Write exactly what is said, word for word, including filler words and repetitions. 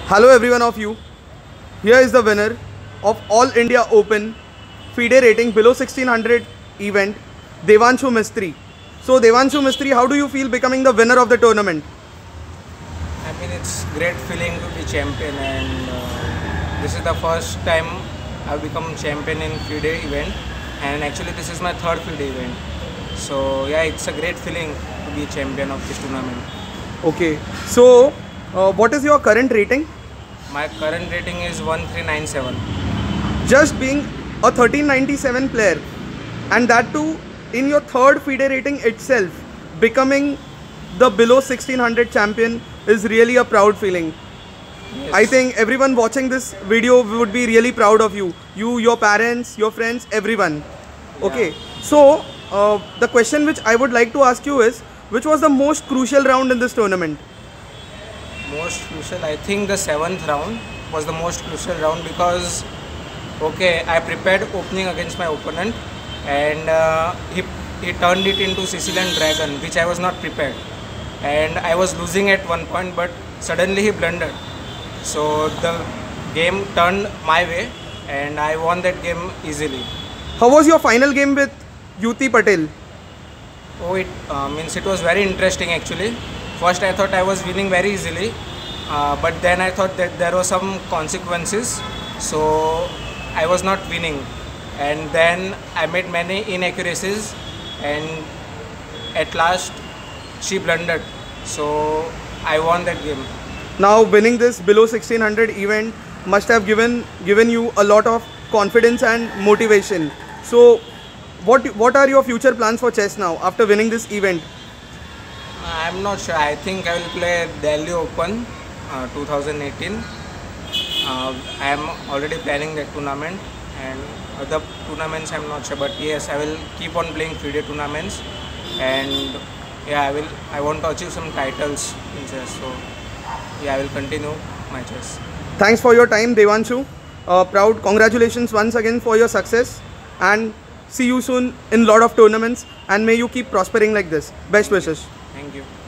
Hello every one of you. Here is the winner of All India Open Fide rating below sixteen hundred event, Devanshu Mistry. So Devanshu Mistry, how do you feel becoming the winner of the tournament? I mean, it's great feeling to be champion, and uh, this is the first time I've become champion in Fide event, and actually this is my third Fide event. So yeah, it's a great feeling to be champion of this tournament. Okay, so uh, what is your current rating? My current rating is one three nine seven. Just being a thirteen ninety-seven player, and that too in your third Fide rating itself, becoming the below sixteen hundred champion is really a proud feeling. Yes. I think everyone watching this video would be really proud of you. You, your parents, your friends, everyone. Yeah. Okay, so uh, the question which I would like to ask you is, which was the most crucial round in this tournament? Most crucial, I think the seventh round was the most crucial round because, okay, I prepared opening against my opponent, and uh, he, he turned it into Sicilian Dragon, which I was not prepared. And I was losing at one point, but suddenly he blundered. So the game turned my way, and I won that game easily. How was your final game with Yuti Patel? Oh, it uh, means it was very interesting actually. First I thought I was winning very easily, uh, but then I thought that there were some consequences, so I was not winning. And then I made many inaccuracies, and at last she blundered, so I won that game. Now winning this below sixteen hundred event must have given given you a lot of confidence and motivation. So what what are your future plans for chess now after winning this event? I'm not sure. I think I will play Delhi Open uh, two thousand eighteen. Uh, I am already planning that tournament, and other tournaments I'm not sure. But yes, I will keep on playing Fide tournaments, and yeah, I will. I want to achieve some titles in chess. So yeah, I will continue my chess. Thanks for your time, Devanshu. Uh, proud. Congratulations once again for your success, and see you soon in lot of tournaments. And may you keep prospering like this. Best wishes. Thank you.